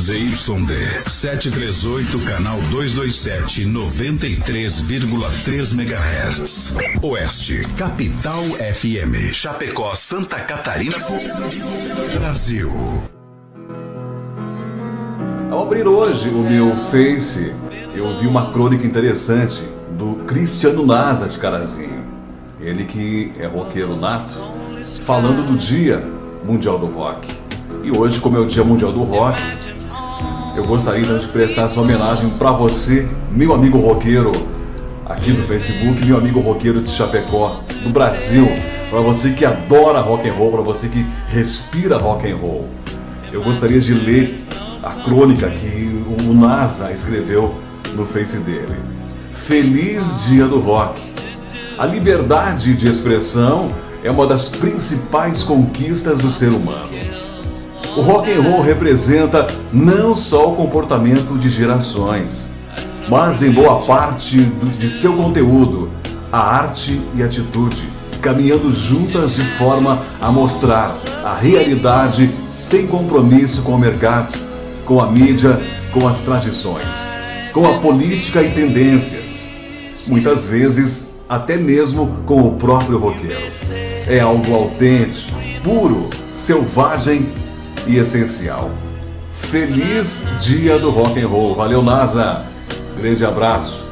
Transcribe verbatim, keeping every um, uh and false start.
Z Y D setecentos e trinta e oito, canal duzentos e vinte e sete, noventa e três vírgula três megahertz. Oeste, Capital F M. Chapecó, Santa Catarina, Brasil. Ao abrir hoje o meu Face, eu vi uma crônica interessante do Cristiano Nasa de Carazinho. Ele que é roqueiro nato, falando do Dia Mundial do Rock. E hoje, como é o Dia Mundial do Rock, eu gostaria então de prestar essa homenagem para você, meu amigo roqueiro, aqui no Facebook, meu amigo roqueiro de Chapecó, do Brasil, para você que adora rock and roll, para você que respira rock and roll. Eu gostaria de ler a crônica que o Nasa escreveu no Face dele. Feliz Dia do Rock. A liberdade de expressão é uma das principais conquistas do ser humano. O rock and roll representa não só o comportamento de gerações, mas em boa parte de seu conteúdo, a arte e a atitude, caminhando juntas de forma a mostrar a realidade sem compromisso com o mercado, com a mídia, com as tradições, com a política e tendências, muitas vezes até mesmo com o próprio roqueiro. É algo autêntico, puro, selvagem e essencial. Feliz Dia do Rock and Roll. Valeu, Nasa. Grande abraço.